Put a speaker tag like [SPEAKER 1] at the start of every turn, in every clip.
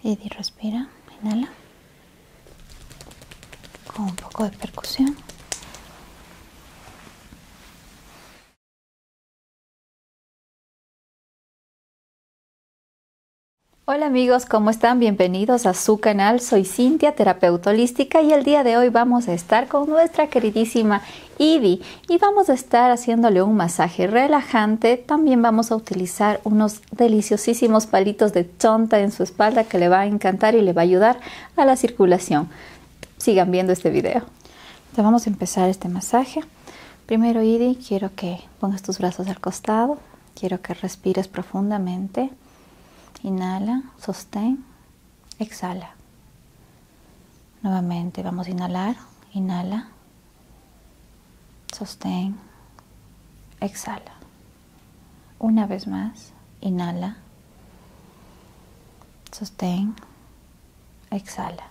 [SPEAKER 1] Y respira, inhala. Con un poco de percusión. Hola amigos, ¿cómo están? Bienvenidos a su canal. Soy Cintia, terapeuta holística, y el día de hoy vamos a estar con nuestra queridísima Ivy y vamos a estar haciéndole un masaje relajante. También vamos a utilizar unos deliciosísimos palitos de chonta en su espalda que le va a encantar y le va a ayudar a la circulación. Sigan viendo este video. Entonces vamos a empezar este masaje. Primero, Ivy, quiero que pongas tus brazos al costado. Quiero que respires profundamente. Inhala, sostén, exhala. Nuevamente vamos a inhalar, inhala, sostén, exhala. Una vez más, inhala, sostén, exhala.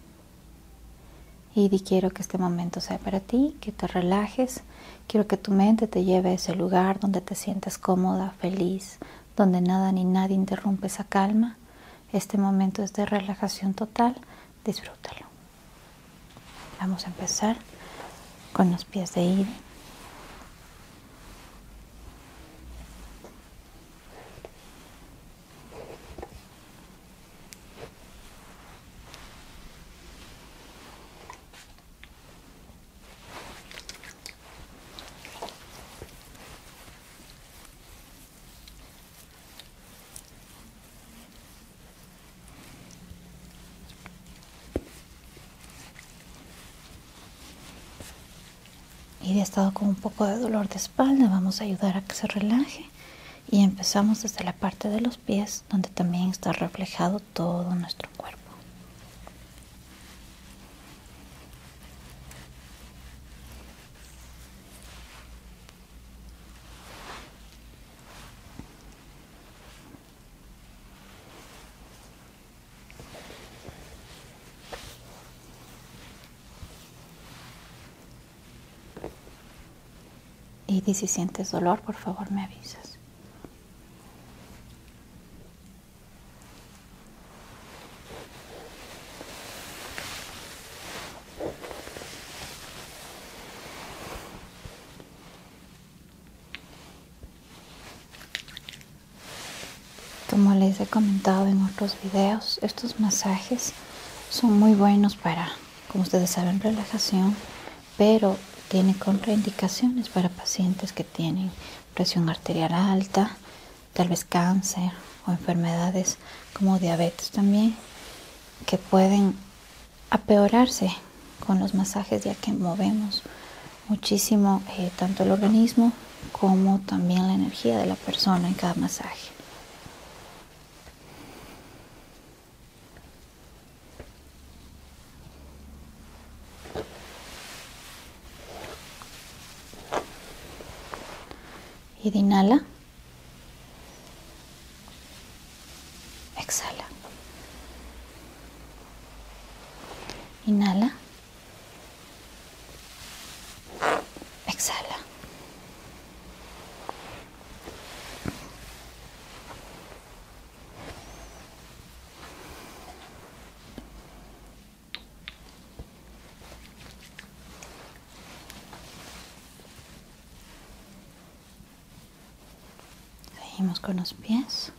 [SPEAKER 1] Y quiero que este momento sea para ti, que te relajes. Quiero que tu mente te lleve a ese lugar donde te sientas cómoda, feliz, donde nada ni nadie interrumpe esa calma. Este momento es de relajación total. Disfrútalo. Vamos a empezar con los pies de Ivy. Ivy ha estado con un poco de dolor de espalda. Vamos a ayudar a que se relaje. Y empezamos desde la parte de los pies, donde también está reflejado todo nuestro cuerpo. Y si sientes dolor, por favor me avisas. Como les he comentado en otros videos, estos masajes son muy buenos para, como ustedes saben, relajación, pero tiene contraindicaciones para pacientes que tienen presión arterial alta, tal vez cáncer o enfermedades como diabetes también, que pueden apeorarse con los masajes, ya que movemos muchísimo tanto el organismo como también la energía de la persona en cada masaje. Y inhala, exhala. Inhala, exhala. Seguimos con los pies.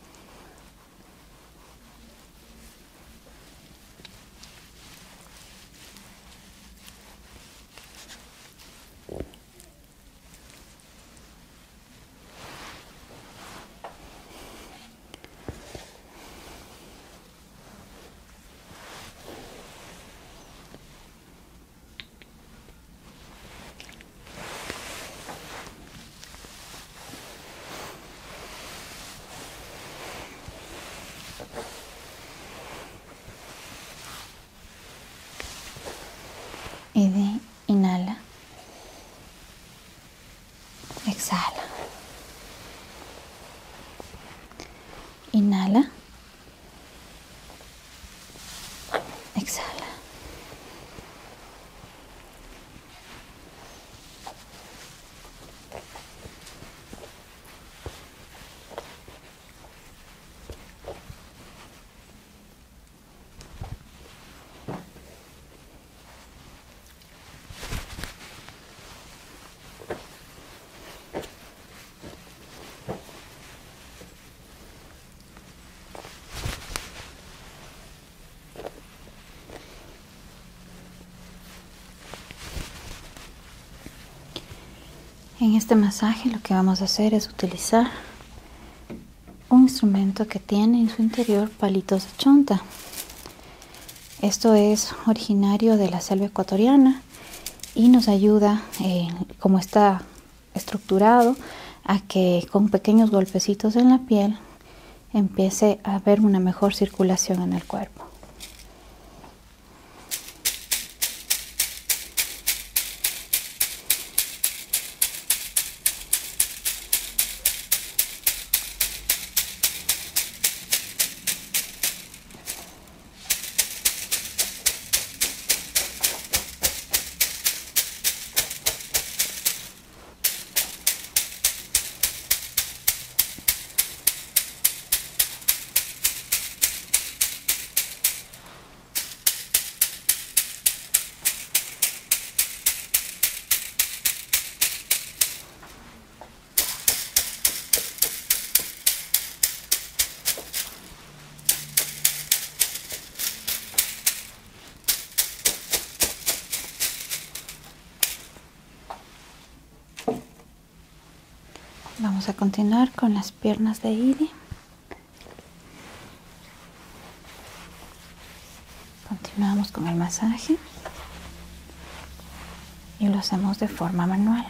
[SPEAKER 1] Y inhala, exhala. Inhala, exhala. En este masaje lo que vamos a hacer es utilizar un instrumento que tiene en su interior palitos de chonta. Esto es originario de la selva ecuatoriana y nos ayuda, como está estructurado, a que con pequeños golpecitos en la piel empiece a haber una mejor circulación en el cuerpo. Vamos a continuar con las piernas de Idi. Continuamos con el masaje y lo hacemos de forma manual.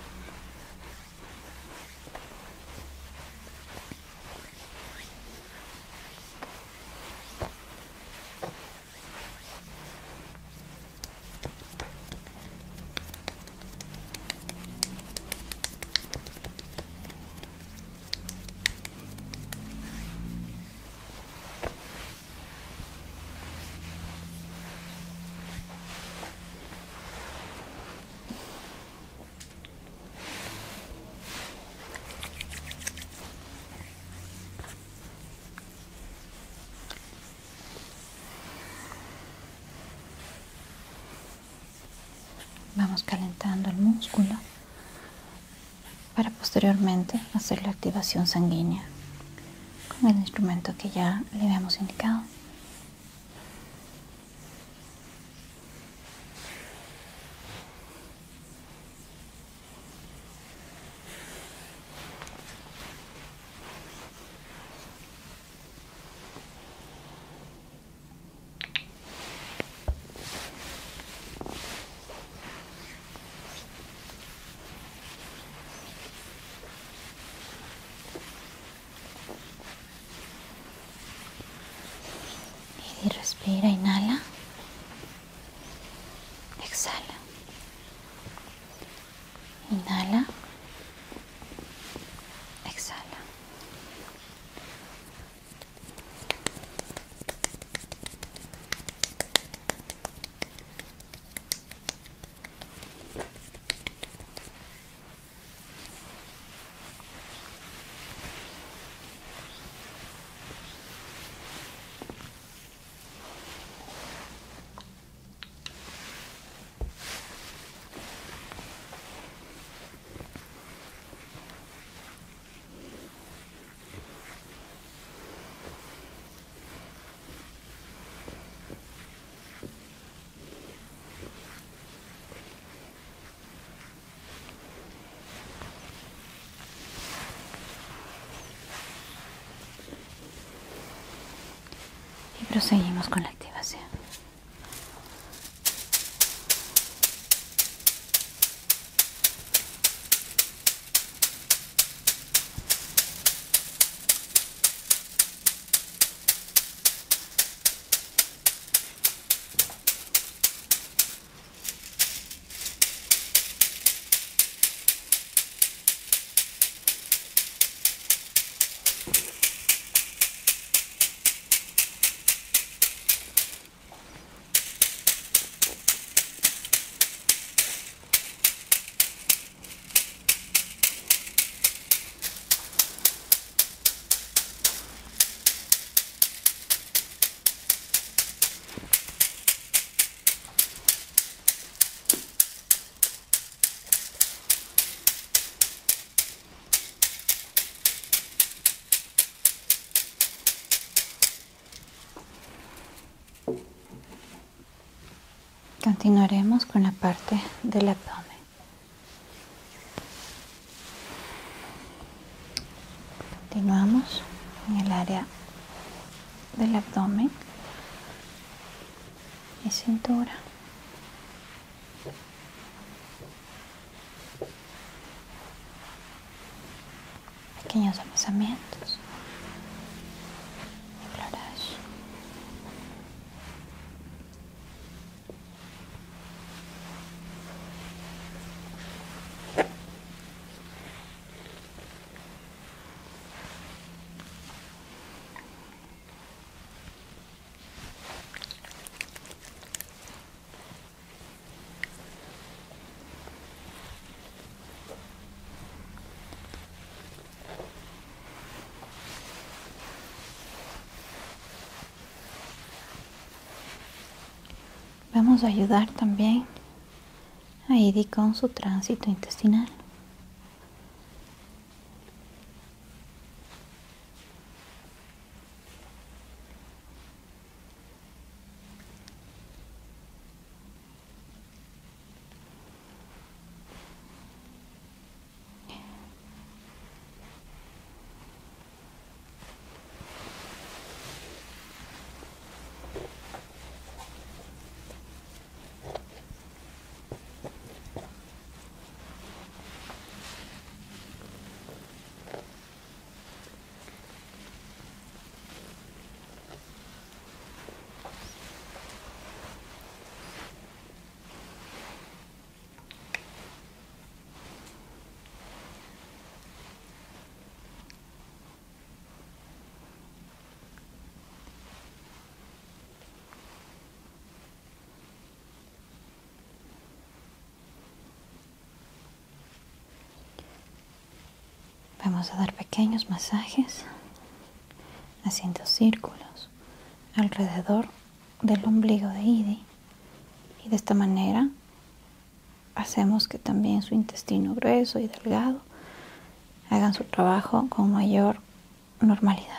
[SPEAKER 1] Vamos calentando el músculo para posteriormente hacer la activación sanguínea con el instrumento que ya le habíamos indicado. Y respira, inhala, exhala, inhala, exhala. Y proseguimos con la activación. Continuaremos con la parte del abdomen. Continuamos en el área del abdomen y cintura. Pequeños amasamientos. Exploración. Vamos a ayudar también a Idi con su tránsito intestinal. Vamos a dar pequeños masajes haciendo círculos alrededor del ombligo de Idi, y de esta manera hacemos que también su intestino grueso y delgado hagan su trabajo con mayor normalidad.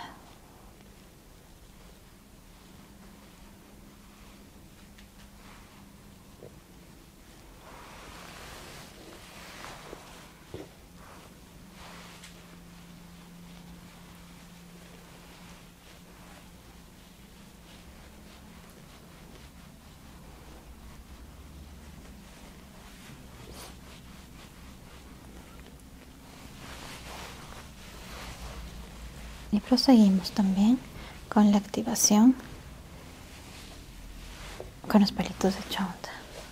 [SPEAKER 1] Y proseguimos también con la activación con los palitos de chonta.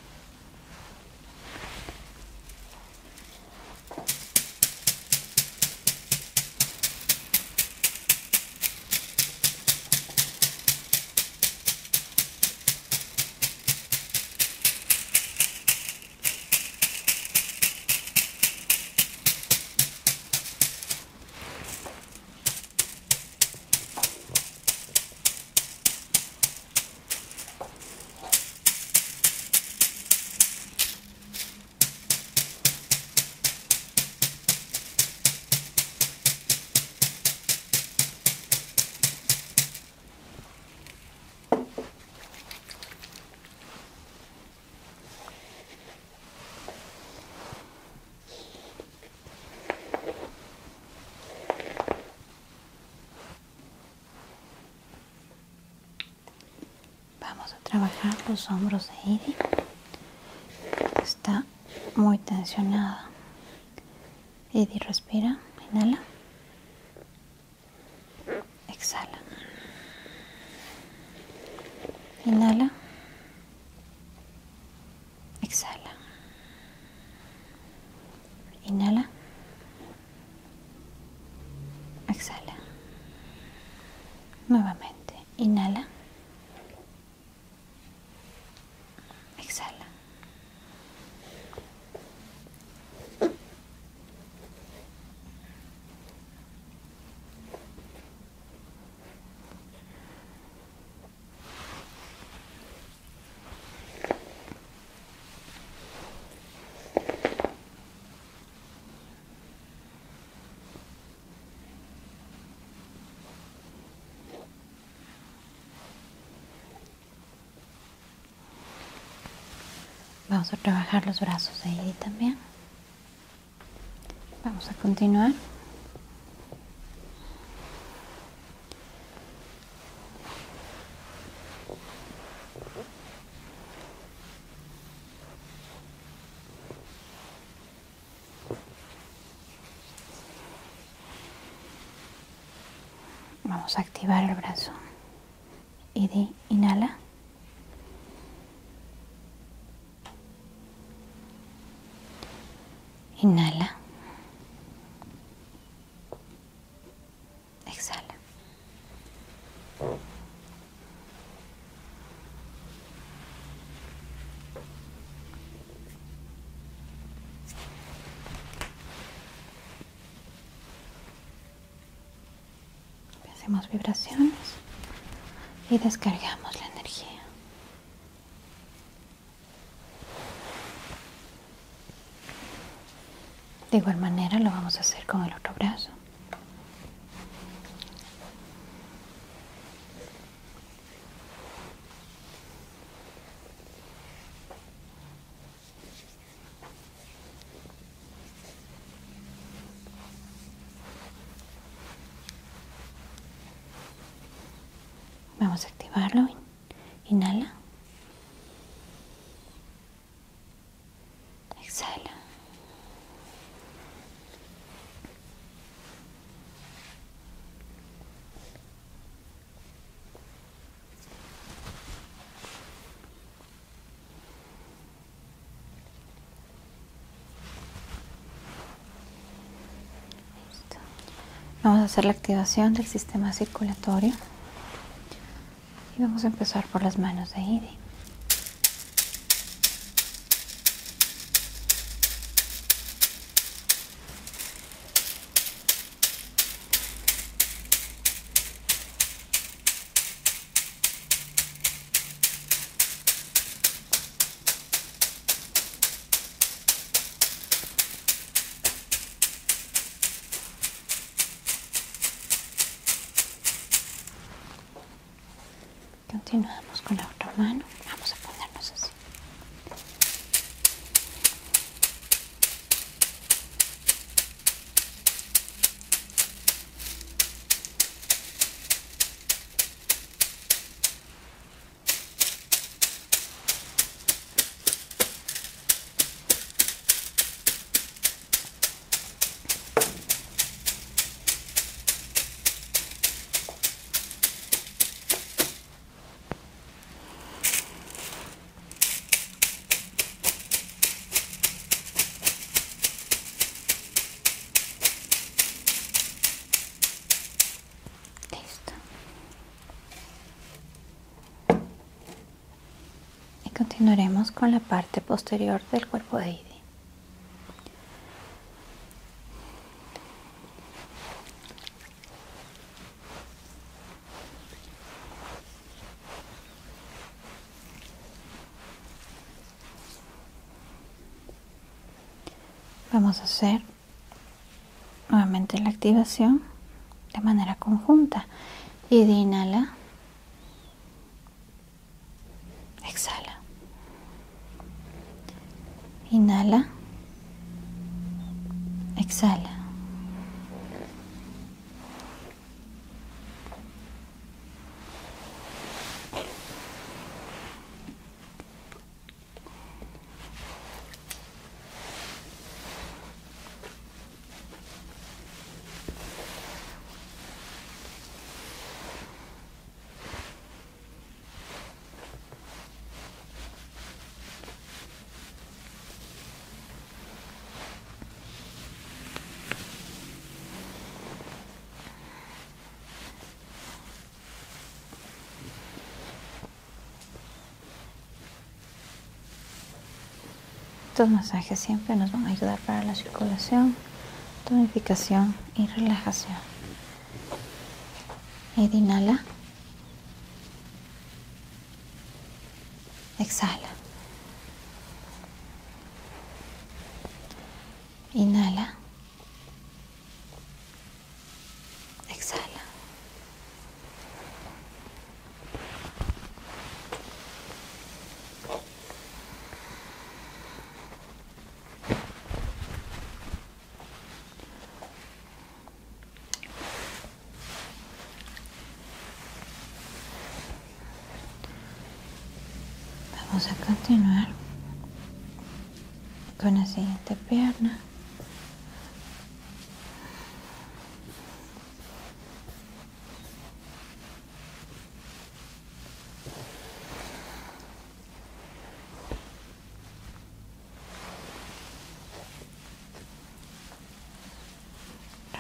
[SPEAKER 1] Vamos a trabajar los hombros de Idi. Está muy tensionada. Idi, respira, inhala, exhala, inhala, exhala, inhala, exhala, nuevamente, inhala, exhala. Vamos a trabajar los brazos de Idi también. Vamos a continuar Vamos a activar el brazo. Inhala. Inhala. Exhala. Hacemos vibraciones y descargamos la energía. De igual manera lo vamos a hacer con el otro brazo. Vamos a activarlo. Inhala. Exhala. Listo. Vamos a hacer la activación del sistema circulatorio. Y vamos a empezar por las manos de Idi. Continuamos con la otra mano. Vamos a ponernos así. Continuaremos con la parte posterior del cuerpo de Idi. Vamos a hacer nuevamente la activación de manera conjunta. Idi inhala. Exhala. Inhala. Exhala. Estos masajes siempre nos van a ayudar para la circulación, tonificación y relajación. Idi inhala. Exhala. Inhala. Exhala. Vamos a continuar con la siguiente pierna.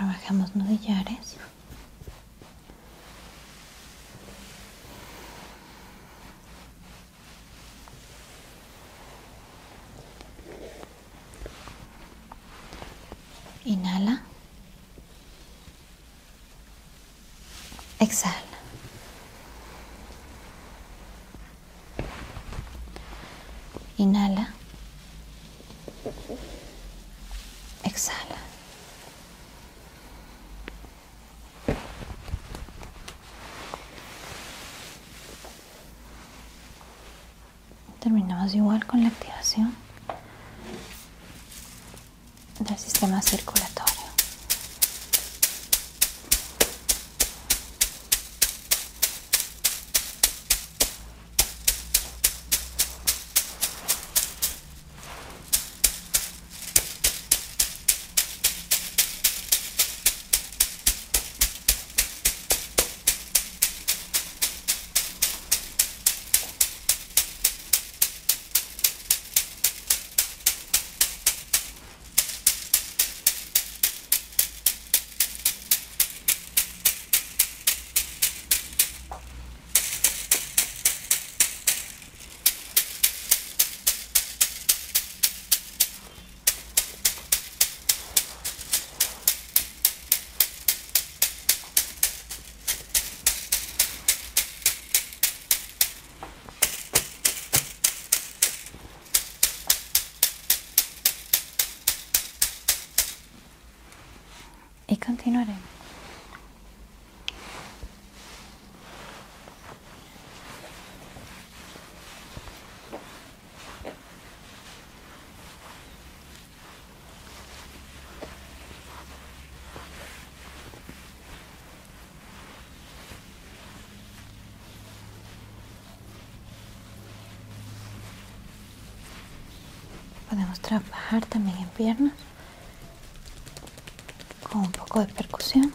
[SPEAKER 1] trabajamos nudillares. Inhala. Exhala. Inhala. Exhala. Terminamos igual con la activación del sistema circulatorio. Y continuaremos. Podemos trabajar también en piernas con un poco de percusión.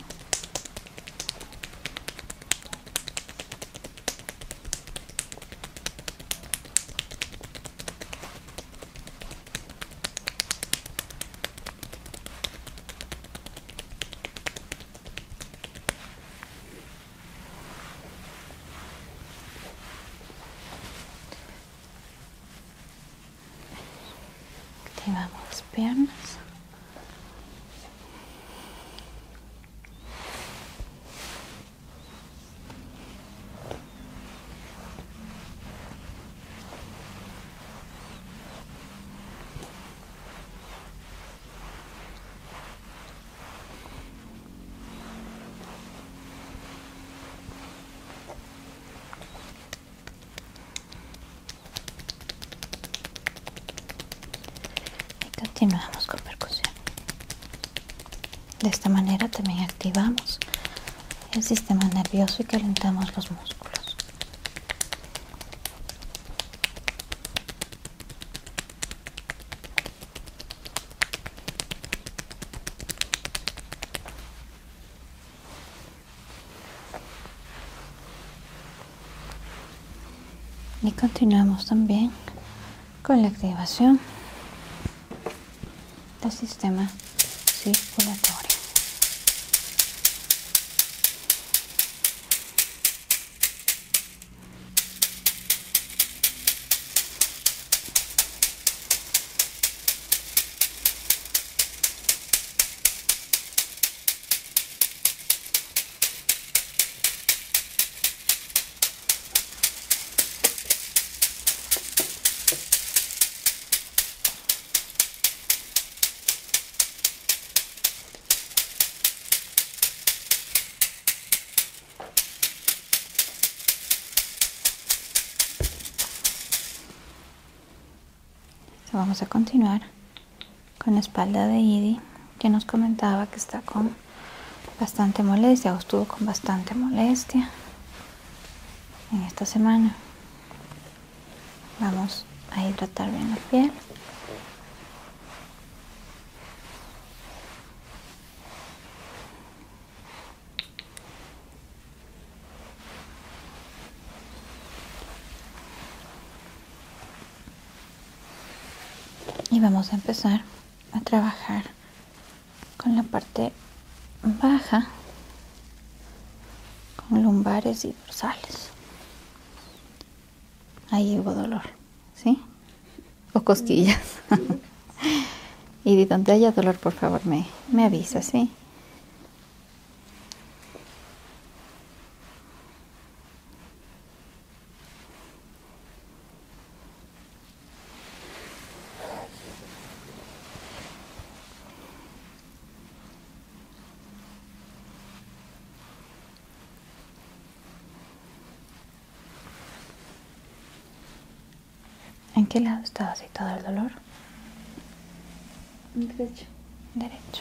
[SPEAKER 1] Activamos las piernas. Continuamos con percusión. De esta manera también activamos el sistema nervioso y calentamos los músculos. Y continuamos también con la activación del sistema circulatorio. Vamos a continuar con la espalda de Idi, que nos comentaba que está con bastante molestia o estuvo con bastante molestia en esta semana. Vamos a hidratar bien la piel. Y vamos a empezar a trabajar con la parte baja con lumbares y dorsales. Ahí hubo dolor, ¿sí? O cosquillas. Y de donde haya dolor, por favor, me avisa, ¿sí? ¿En qué lado estaba situado el dolor?
[SPEAKER 2] Derecho.
[SPEAKER 1] Derecho.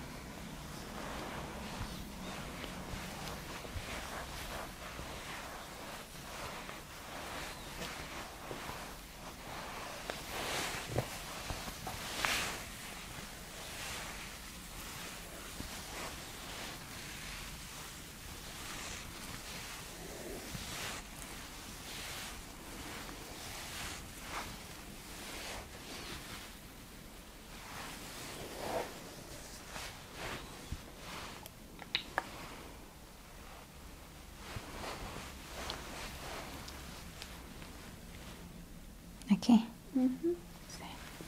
[SPEAKER 1] Aquí. Sí.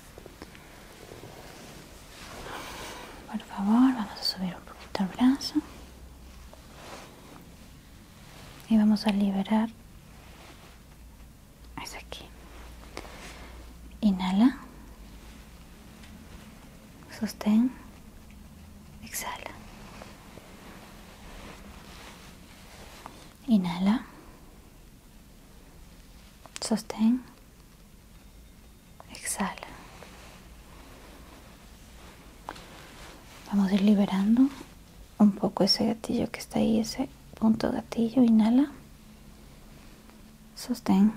[SPEAKER 1] Por favor, vamos a subir un poquito el brazo. Y vamos a liberar. Es aquí. Inhala. Sostén. Exhala. Inhala. Sostén. Exhala. Vamos a ir liberando un poco ese gatillo que está ahí, ese punto gatillo. Inhala. Sostén.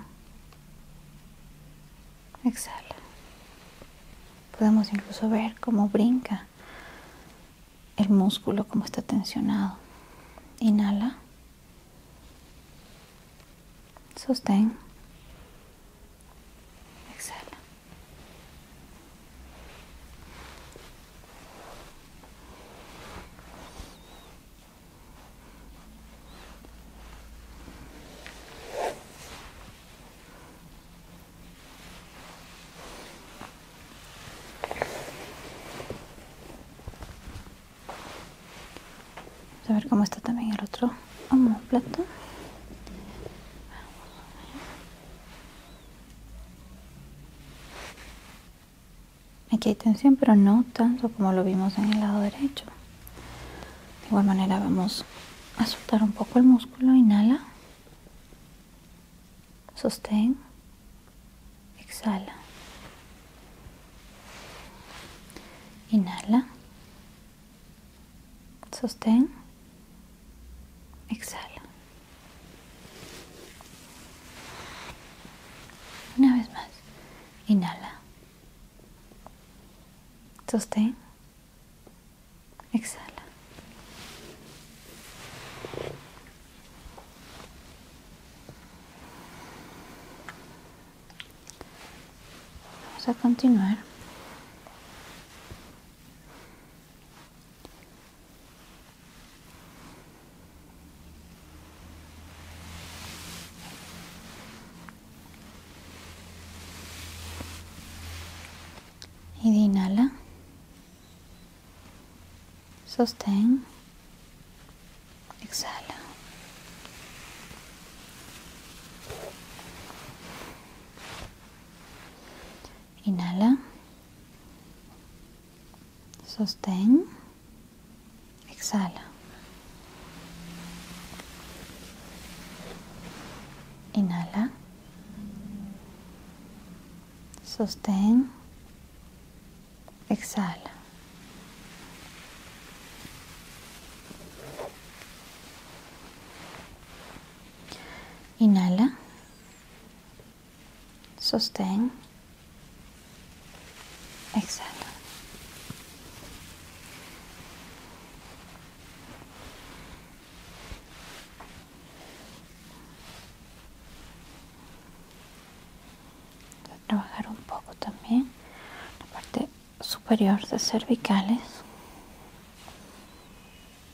[SPEAKER 1] Exhala. Podemos incluso ver cómo brinca el músculo, cómo está tensionado. Inhala. Sostén. Exhala. Vamos a ver cómo está también el otro omóplato. Aquí hay tensión, pero no tanto como lo vimos en el lado derecho. De igual manera vamos a soltar un poco el músculo. Inhala. Sostén. Exhala. Inhala. Sostén. Exhala. Una vez más. Inhala. Sostén. Exhala. Vamos a continuar. Y inhala. Sostén. Exhala. Inhala. Sostén. Exhala. Inhala. Sostén. Exhala. Inhala. Sostén. Exhala. Voy a trabajar un poco también la parte superior de cervicales.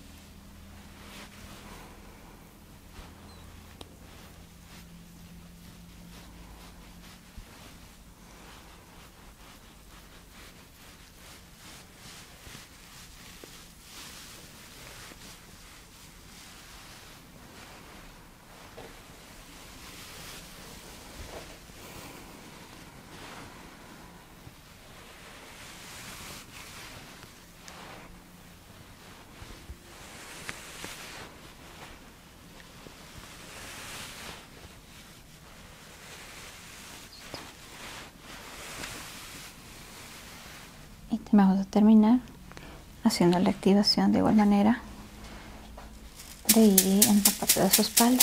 [SPEAKER 1] Vamos a terminar haciendo la activación de igual manera de IDI en la parte de su espalda.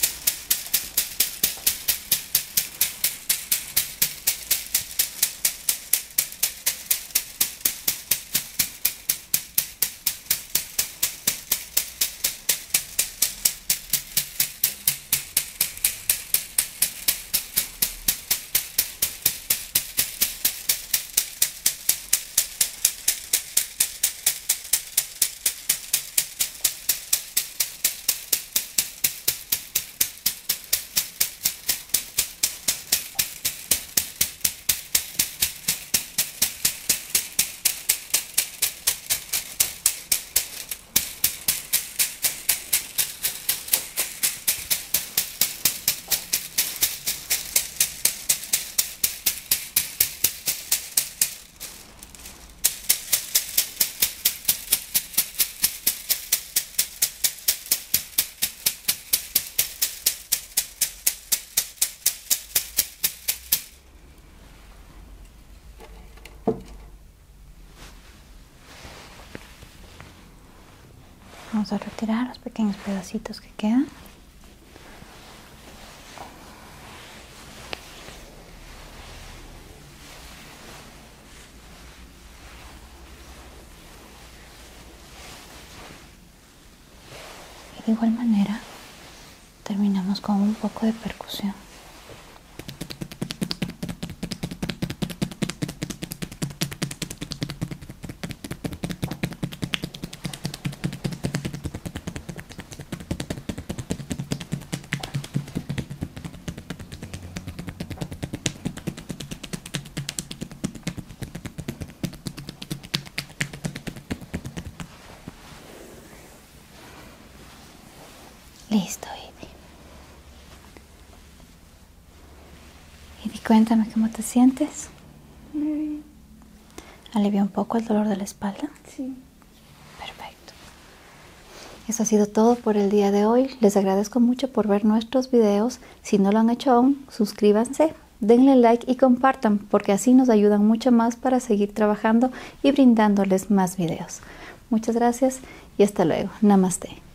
[SPEAKER 1] Vamos a retirar los pequeños pedacitos que quedan. Y de igual manera terminamos con un poco de percusión. Listo, Idi, cuéntame cómo te sientes.
[SPEAKER 2] Muy bien.
[SPEAKER 1] ¿Alivia un poco el dolor de la espalda?
[SPEAKER 2] Sí.
[SPEAKER 1] Perfecto. Eso ha sido todo por el día de hoy. Les agradezco mucho por ver nuestros videos. Si no lo han hecho aún, suscríbanse, denle like y compartan, porque así nos ayudan mucho más para seguir trabajando y brindándoles más videos. Muchas gracias y hasta luego. Namaste.